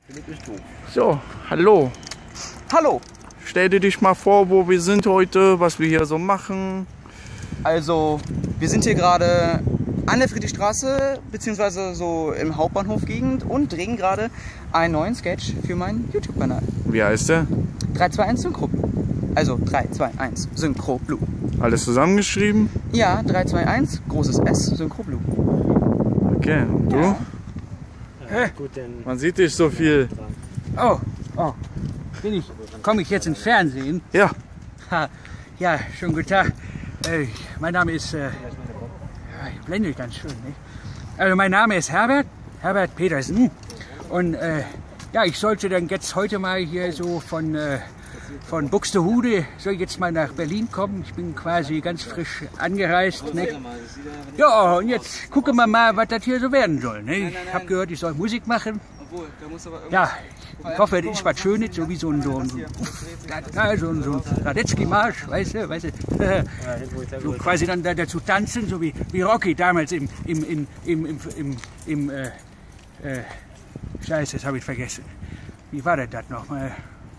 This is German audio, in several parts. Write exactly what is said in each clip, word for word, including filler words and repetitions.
So, hallo. Hallo. Stell dir dich mal vor, wo wir sind heute, was wir hier so machen. Also, wir sind hier gerade an der Friedrichstraße, beziehungsweise so im Hauptbahnhof-Gegend und drehen gerade einen neuen Sketch für meinen YouTube-Kanal. Wie heißt der? drei zwei eins Synchro Blue. Also drei zwei eins Synchro Blue. Alles zusammengeschrieben? Ja, drei zwei eins, großes S, Synchro Blue. Okay, und du? Ja. Ja, gut, dann Man sieht dich so viel. oh, oh. Bin ich, komme ich jetzt ins Fernsehen? Ja. Ha, ja, schönen guten Tag. Äh, mein Name ist, äh, ja, ich blende ganz schön, nicht? Also mein Name ist Herbert, Herbert Petersen. Und äh, ja, ich sollte dann jetzt heute mal hier so von, äh, von Buxtehude, soll jetzt mal nach Berlin kommen. Ich bin quasi ganz frisch angereist, nicht? Ja, und jetzt gucken wir mal, was das hier so werden soll, nicht? Ich habe gehört, ich soll Musik machen. Ja, ich hoffe, das ist was Schönes, so wie so ein, so ein, ja, so ein, so ein Radetzky-Marsch, weißt du, weißt du, so quasi dann da, dazu tanzen, so wie, wie Rocky damals im, im, im, im, im, im, im äh, äh, Scheiße, das habe ich vergessen. Wie war denn das nochmal?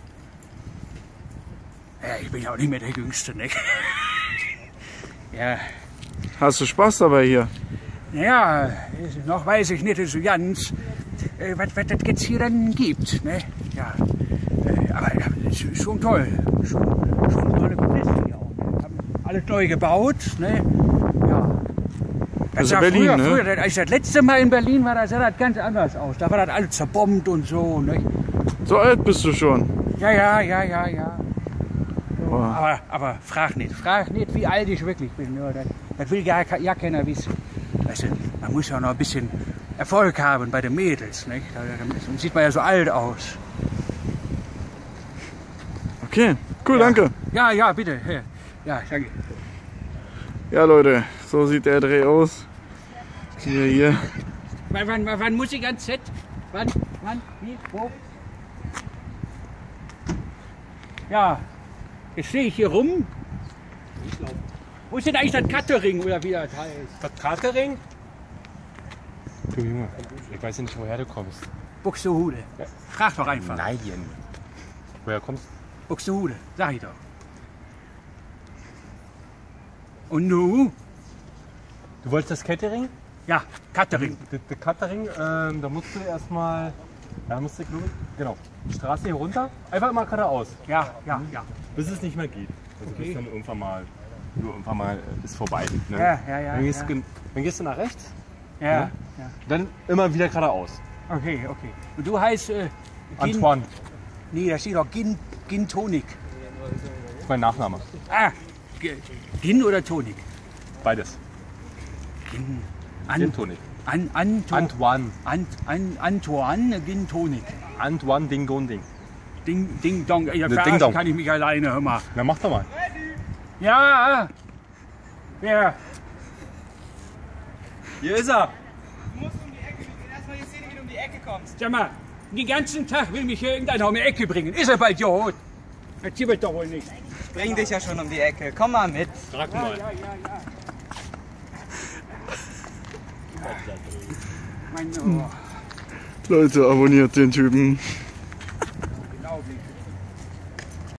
Ja, ich bin ja auch nicht mehr der Jüngste, nicht? Ja. Hast du Spaß dabei hier? Ja, noch weiß ich nicht so ganz, äh, was, was das jetzt hier dann gibt. Ne? Ja, äh, aber es ist schon toll. Schon, schon tolle Kulissen hier auch. Ne? Haben alles neu gebaut. Ne? Ja. Das Also sah Berlin, früher, ne? früher, als ich das letzte Mal in Berlin war, da sah das ganz anders aus. Da war das alles zerbombt und so. Ne? So alt bist du schon. Ja, ja, ja, ja, ja. So, Wow. aber, aber frag nicht, frag nicht, wie alt ich wirklich bin. Ja, das, das will ja, ja keiner wissen. Weißt du, man muss ja noch ein bisschen Erfolg haben bei den Mädels, nicht? Da, da sieht man ja so alt aus. Okay, cool, Ja. danke. Ja, ja, bitte. Ja, ja, danke. Ja, Leute, so sieht der Dreh aus. Hier, hier. Wann, wann, wann, wann muss ich ans Set? Wann, wann, wie, wo? Ja, jetzt stehe ich hier rum. Wo ist denn eigentlich das Catering oder wie das heißt? Das Catering? Du Junge, ich weiß nicht, woher du kommst. Buxtehude. Frag doch einfach. Nein. Woher kommst du? Buxtehude, sag ich doch. Und nu? Du wolltest das Catering? Ja, Catering. Das, das Catering, ähm, da musst du erstmal, da musst du, genau, die Straße hier runter, einfach mal geradeaus, Ja, ja, ja. bis es nicht mehr geht. Also Okay. bis dann irgendwann mal, nur irgendwann mal äh, ist vorbei. Ne? Ja, ja, ja, Dann gehst, ja. du- dann gehst du nach rechts, Ja, Ja. ja. dann immer wieder geradeaus. Okay, okay. Und du heißt äh, Gin, Antoine, Nee, da steht doch Gin, Gin Tonic. das ist mein Nachname. Ah, G- Gin oder Tonic? Beides. Gin. Gin An, Tonic. an, Anto, Antoine. Ant, an, Antoine Gin Tonic. Antoine Ding Dong Ding. Ding, Ding Dong. Ja, Ne, verarschen Ding Dong. kann ich mich alleine, hör mal. Na mach doch mal. Ja, ja. Hier ist er. Du musst um die Ecke, erstmal jetzt sehen, wie du um die Ecke kommst. Sag mal, den ganzen Tag will mich hier irgendeiner um die Ecke bringen. Ist er bald Idiot? Das gibt doch wohl nicht. Bring dich ja schon um die Ecke. Komm mal mit. Frag mal. Ja, ja, ja. Mein, oh. Leute, abonniert den Typen.